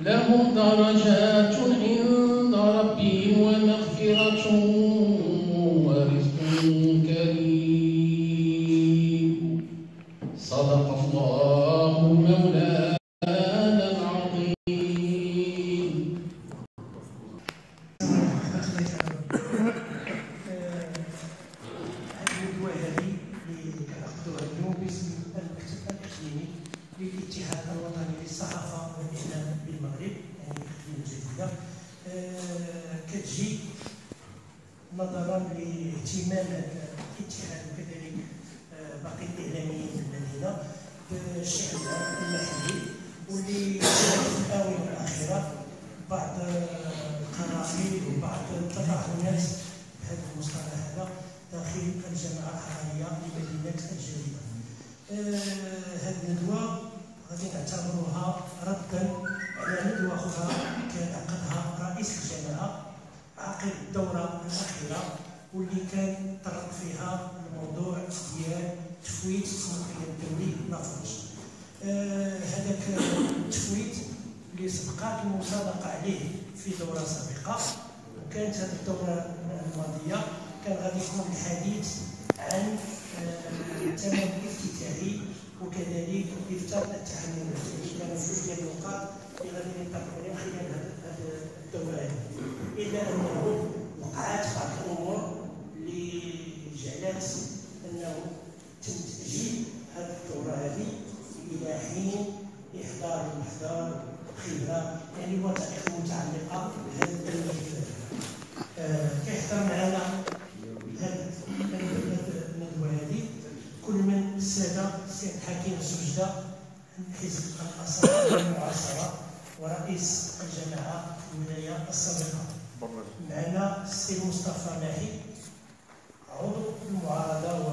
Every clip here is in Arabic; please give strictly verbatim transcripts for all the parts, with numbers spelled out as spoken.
لهم درجات عند ربهم ومغفرة ورزق كريم. صدق الله مولانا العظيم. الندوة هذه اللي كنعقدوها اليوم باسم المكتب الإقليمي للاتحاد الوطني للصحافة والإعلام بالمغرب، يعني الإقليم الجديدة، كتجي نظرا لاهتمام الاتحاد وكذلك باقي الإعلاميين في المدينة بالشأن المحلي، واللي شهدت في الآونة الأخيرة بعض القرائن وبعض التطاولات بهذا المصطلح هذا داخل الجماعة الحضارية لمدينة الجديدة. هذه الندوة غادي نعتبروها ردا على ندوة أخرى كان عقدها رئيس الجماعة عقب الدورة الأخيرة، واللي كان طرق فيها الموضوع ديال تفويت المقيم الدولي لافرنش. هذاك التفويت اللي سبقات المصادقة عليه في دورة سابقة، وكانت هذه الدورة الماضية كان غادي يكون الحديث عن الثمن الافتتاحي وكذلك افتاء التحمل. كانوا جوج ديال النقاط اللي غادي ننطلقوا عليهم خلال هذه الدورة هذه، إلا أنه وقعت بعض الأمور اللي جعلت أنه تم تأجيل هذه الدورة هذه إلى حين إحضار المحضر خبرة، يعني الوثائق المتعلقة بهذا الملف. كيحضر معنا هذه الندوة هذه كل من السادة السيد حكيم السجدة حزب الأصالة المعاصرة ورئيس الجماعة في الولاية السابقة. معنا السيد مصطفى ماحي عضو المعارضة و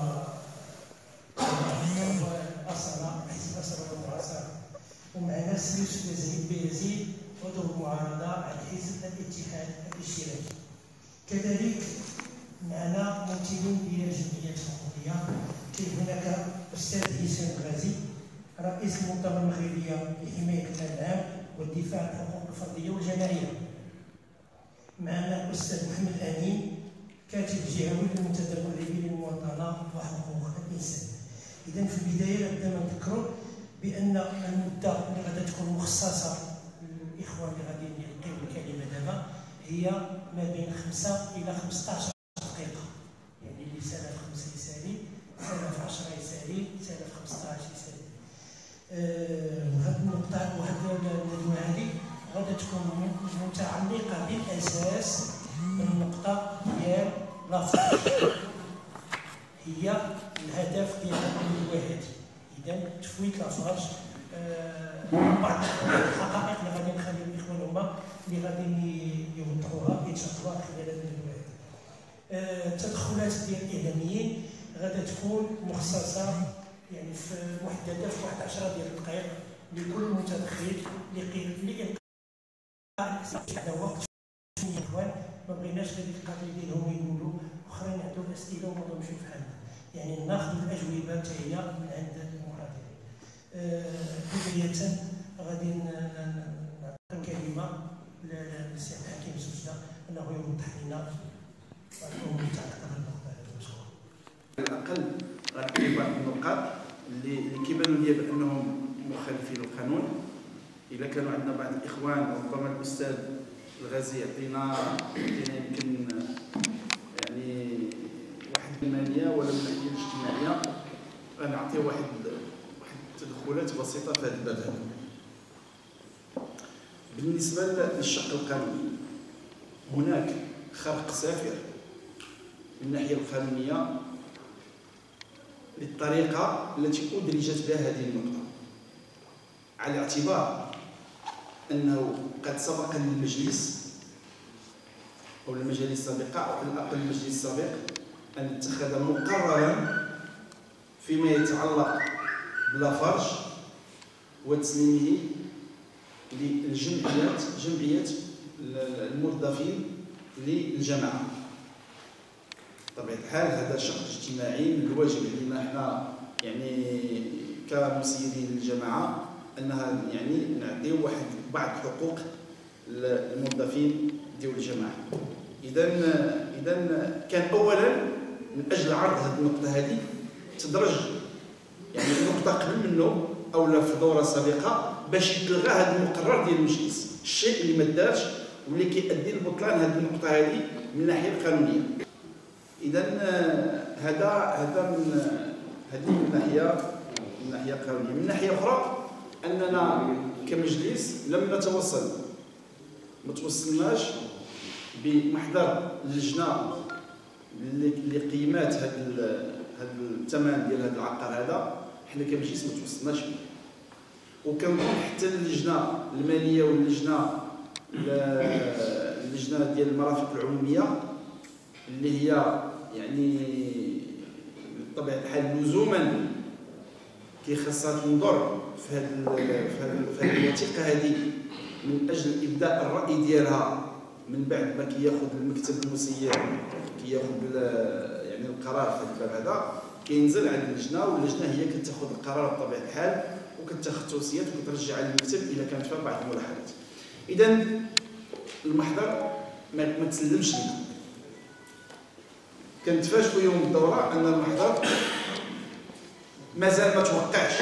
الأصالة حزب الأصالة والمعاصرة، ومعنا السيد يوسف بيزيد عضو المعارضة على حزب الاتحاد الاشتراكي. كذلك معنا ممثلين ديال الجمعيات الحقوقية. كاين هناك الاستاذ هشام غازي رئيس المنظمة المغربية لحماية المال العام والدفاع عن الحقوق الفردية والجماعية. معنا الاستاذ محمد امين كاتب جهوي للمنتدى المغربي للمواطنة وحقوق الانسان. اذا في البداية لابد ما نذكروا بان المدة اللي غادي تكون مخصصة للاخوان اللي غادي يلقيو الكلمة دابا هي ما بين خمسة إلى خمسطاش دقيقة، يعني اللي سنة في خمسة يسالي، سنة في عشرة يسالي، سنة في خمسطاش يسالي. وهاد النقطة وهاد الندوة هذه غادي تكون متعلقة بالأساس بالنقطة ديال لافرنش، هي الهدف ديال الندوة هذه. إذا تفويت لافرنش، بعض الحقائق اللي غادي نخلي الإخوان هما اللي غادي يوضحوها ان شاء الله خلال هذه الندوه. التدخلات ديال الاعلاميين غادا تكون مخصصه يعني في محدده في واحد عشرة ديال الدقائق لكل متدخل لإلقاء هذا وقت الاخوان. ما بغيناش هذيك القضيه ديالهم يقولوا اخرين عندهم اسئله وما بغاوش يفهموا، يعني ناخذ الاجوبه حتى هي من عند المحاضرين. بدايه غادي نعطي الكلمه للسيد حكيم سجدة انه يوضح لنا الامور المتعلقه بالنقطه هذه. مشكور. على الاقل غنعطي بعض النقاط اللي اللي كيبانوا لي بانهم مخالفين للقانون. اذا كانوا عندنا بعض الاخوان ربما الاستاذ الغازي يعطينا يعطينا يمكن يعني واحد الماليه ولا من الناحيه الاجتماعيه، غنعطي واحد واحد التدخلات بسيطه في هذا الباب هذا. بالنسبة للشق القانوني هناك خرق سافر من الناحية القانونية للطريقة التي أدرجت بها هذه النقطة، على اعتبار أنه قد سبق للمجلس أو المجالس السابقة أو على الأقل المجلس السابق أن اتخذ مقررا فيما يتعلق بلافرج وتسليمه للجمعيات جمعية الموظفين للجماعة. بطبيعة الحال هذا شق اجتماعي من الواجب علينا حنا يعني كمسيرين للجماعة انها يعني نعطيو واحد بعض حقوق الموظفين ديال الجماعه. اذا اذا كان اولا من اجل عرض هذه النقطه هذه تدرج يعني النقطه قبل منه او لا في دوره سابقه باش يتلغى هذا المقرر ديال المجلس، الشيء اللي ما دارش واللي كيؤدي لبطلان هذه النقطه هذه من الناحيه القانونيه. اذا هذا هذا من هذه من ناحيه من ناحيه قانونيه. من ناحيه اخرى اننا كمجلس لم نتوصل ما توصلناش بمحضر اللجنه لقيمات هذا هذا الثمن ديال هذا العقار هذا، حنا كمجلس ما توصلناش به. وكنظن حتى اللجنه الماليه واللجنه اللجنه ديال المرافق العموميه اللي هي يعني بطبيعه الحال لزوما كي خاصها تنظر في هذه في هذه الوثيقه هذه من اجل ابداء الراي ديالها من بعد ما كياخذ المكتب المسير كياخذ يعني القرار في الباب هذا كينزل عند اللجنه، واللجنه هي كتاخذ القرار بطبيعه الحال وكتاخذ توصيات وكترجع للمكتب اذا كانت فيها بعض الملاحظات. اذا المحضر ما تسلمش لنا. كنتفاجئوا يوم الدوره ان المحضر مازال ما توقعش،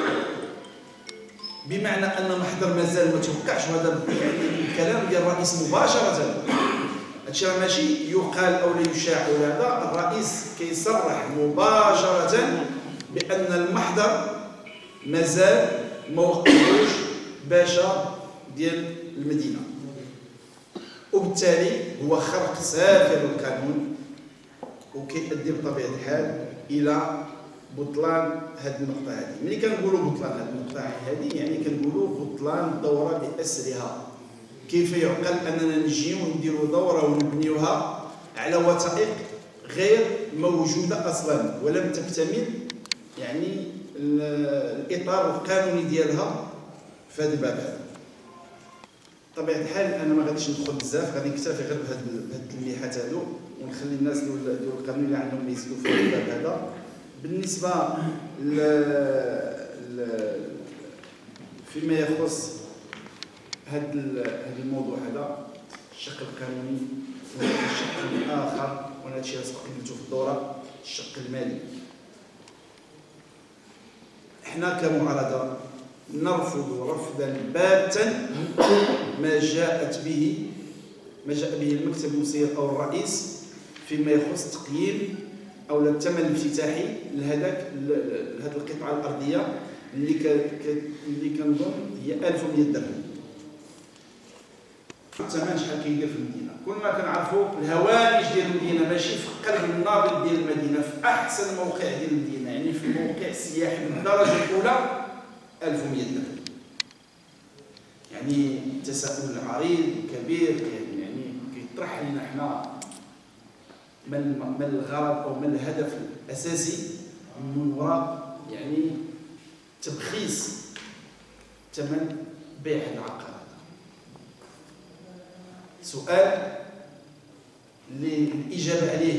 بمعنى ان المحضر مازال ما توقعش، وهذا يعني الكلام ديال الرئيس مباشره. هادشي راه ماشي يقال او لا يشاع ولا هذا، الرئيس كيصرح مباشره بان المحضر مازال ما وقفوش باشا ديال المدينه، وبالتالي هو خرق سافر القانون وكيؤدي بطبيعه الحال الى بطلان هذه النقطه هذه. ملي كنقولوا بطلان هذه النقطه هذه يعني كنقولوا بطلان الدوره باسرها. كيف يعقل اننا نجيو ونديروا دوره ونبنيوها على وثائق غير موجوده اصلا ولم تكتمل يعني الاطار القانوني ديالها في هذا الباب هذا. بطبيعه الحال انا ما غاديش ندخل بزاف، غادي نكتفي غير بهاد التلميحات هادو ونخلي الناس ديال القانون اللي عندهم يزيدوا في الباب هذا. بالنسبه ل فيما يخص هذا هذا الموضوع هذا الشق القانوني والشق الاخر، وانا هادشي اللي سبق قلته في الدوره، الشق المالي. احنا كمعارضه نرفض رفضا باتا ما جاءت به ما جاء به المكتب المسير او الرئيس فيما يخص تقييم او الثمن الافتتاحي لهذاك لهذه القطعه الارضيه اللي ك... اللي كنظن هي ألف ومئة درهم. الثمن شحال كيدير في المدينه؟ كنا كنعرفوا الهوامش ديال المدينه ماشي في قلب النابض ديال المدينه، في احسن موقع ديال المدينه، يعني في الموقع السياحي من الدرجه الاولى ألف ومئة درهم. يعني تساؤل عريض كبير يعني كيطرح لنا حنا ما الغرض او ما الهدف الاساسي من وراء يعني تبخيص ثمن بيع العقار هذا. سؤال اللي الاجابه عليه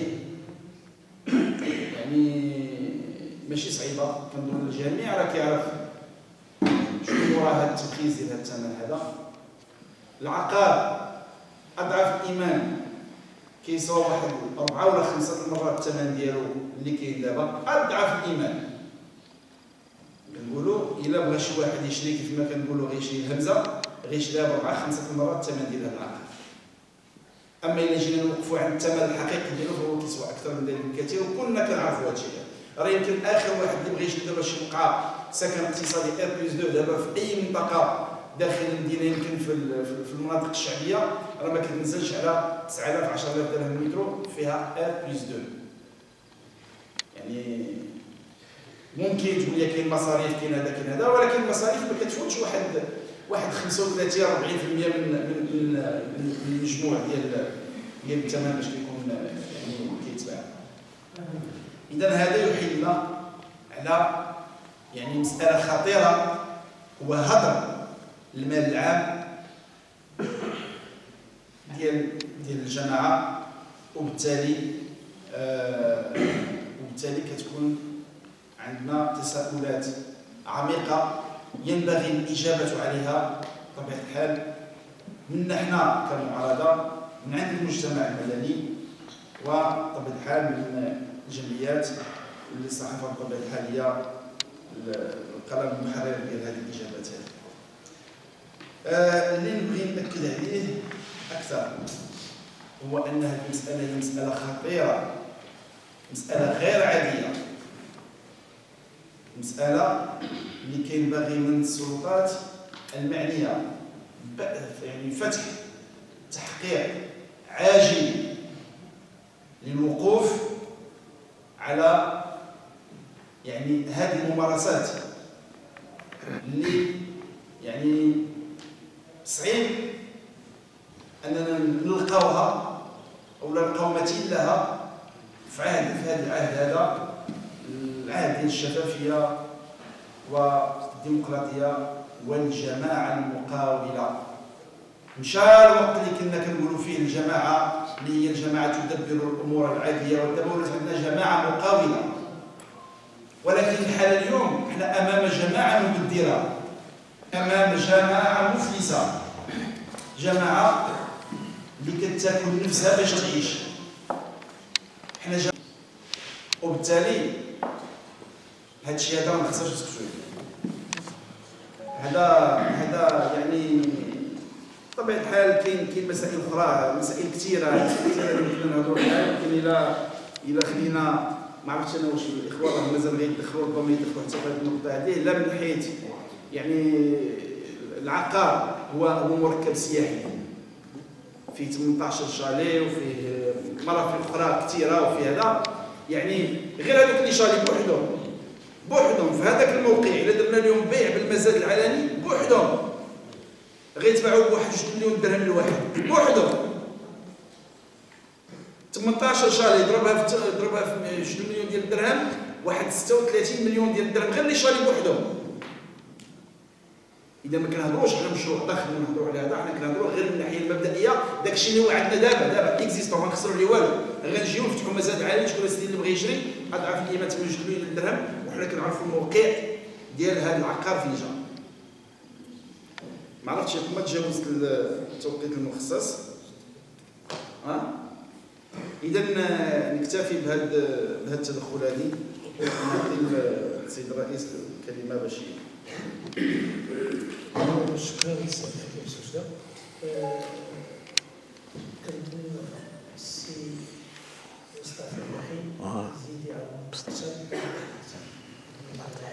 يعني ماشي صعيبه، كنظن الجميع راه كيعرف شنو وراء هذا التبخيص ديال هذا الثمن هذا. العقار اضعاف الايمان كيساوي واحد أربعة ولا خمسة المرات الثمن ديالو اللي كاين دابا، أضعاف الإيمان. كنقولوا إلا بغى شي واحد يشري كيف ما كنقولوا غيشري الهمزة غيشريها بأربعة خمسة المرات الثمن ديال هذا العقار. أما إلا جينا نوقفوا عند الثمن الحقيقي ديالو فهو كيسوى أكثر من ذلك بكثير، وكلنا كنعرفوا هذا الشيء. راه يمكن آخر واحد اللي بغى يشري دابا شي وقعة سكن اقتصادي إر بلس اثنين دابا في أي منطقة داخل المدينه يمكن في في المناطق الشعبيه راه ما كتنزلش على تسعة آلاف عشرة آلاف درهم المترو فيها ار بلس اثنين. يعني ممكن تقول لي كاين مصاريف كاين هذا كاين هذا، ولكن المصاريف ما كتفوتش واحد واحد خمسة وثلاثين أربعين بالمئة من من من المجموع ديال ديال الثمن باش كيكون يعني كيتباع. اذا هذا يحيلنا على يعني مساله خطيره، هو هدر المال العام ديال ديال الجماعه، وبالتالي آه وبالتالي كتكون عندنا تساؤلات عميقه ينبغي الإجابة عليها بطبيعة الحال منا احنا كمعارضة، من عند المجتمع المدني، وبطبيعة الحال من الجمعيات اللي الصحافة بطبيعة الحال هي القلم المحرر ديال هذه الإجابات هذه. آه اللي نبغي نأكد عليه أكثر هو أن هذه المسألة هي مسألة خطيرة، مسألة غير عادية، مسألة اللي كينبغي من السلطات المعنية يعني فتح تحقيق عاجل للوقوف على يعني هذه الممارسات اللي يعني صعيب أننا نلقاوها أو نلقاو مثيل لها في عهد في هذا العهد هذا العهد ديال الشفافية والديمقراطية والجماعة المقاولة. مشى الوقت اللي كنا كنقولوا فيه الجماعة اللي هي الجماعة تدبر الأمور العادية، ودابا ولات عندنا جماعة مقاولة. ولكن الحالة اليوم احنا أمام جماعة مبدرة، أمام جماعة مفلسة، جماعة اللي كتاكل نفسها باش تعيش. حنا جماعة وبالتالي هذا الشيء هذا ما خصناش نسكتوا عليه. هذا هذا يعني بطبيعة الحال كاين كاين مسائل أخرى، مسائل كثيرة كثيرة اللي يمكن نهضروا عليها. يمكن إلا إلا خلينا ما عرفتش أنا واش الإخوان راه مازال غيدخلوا ربما يدخلوا حتى في هذه النقطة هذه، لا من حيث يعني العقار هو هو مركب سياحي فيه ثمنطاش شاليه وفيه مرافق أخرى كثيرة وفي هذا، يعني غير هذوك اللي شالي بوحدهم بوحدهم في هذاك الموقع إلا درنا لهم بيع بالمزاد العلني بوحدهم غيتباعوا بواحد جوج مليون درهم لواحد بوحدهم. ثمنطاش شالي ضربها في ضربها في جوج مليون ديال الدرهم، واحد ستة وثلاثين مليون ديال الدرهم غير اللي شالي بوحدهم. اذا ما كنهضروش على مشروع ضخم نهضروا على هذا، حنا كنهضروا غير من الناحيه المبدئيه، داكشي اللي هو عندنا دابا دابا اكزيستون ما نخسروا عليه والو. غنجيو نفتحوا مزاد عالي، شكون السيدي اللي بغى يشري اضعاف القيمه ثمن جوج مليون درهم، وحنا كنعرفوا الموقع ديال هذا العقار فين جا. ما عرفتش ما تجاوزت التوقيت المخصص. ها اذا نكتفي بهذا بهذا التدخل هذه، ونعطي السيد الرئيس الكلمه باش شكرا للسيد الحكيم سوسته. كنظن السي مصطفى الوحيد زيدي على المختصر.